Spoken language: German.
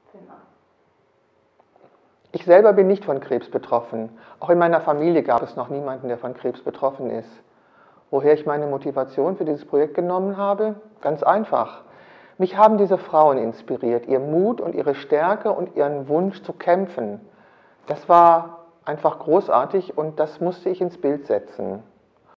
Genau. Ich selber bin nicht von Krebs betroffen. Auch in meiner Familie gab es noch niemanden, der von Krebs betroffen ist. Woher ich meine Motivation für dieses Projekt genommen habe? Ganz einfach. Mich haben diese Frauen inspiriert, ihr Mut und ihre Stärke und ihren Wunsch zu kämpfen. Das war einfach großartig und das musste ich ins Bild setzen.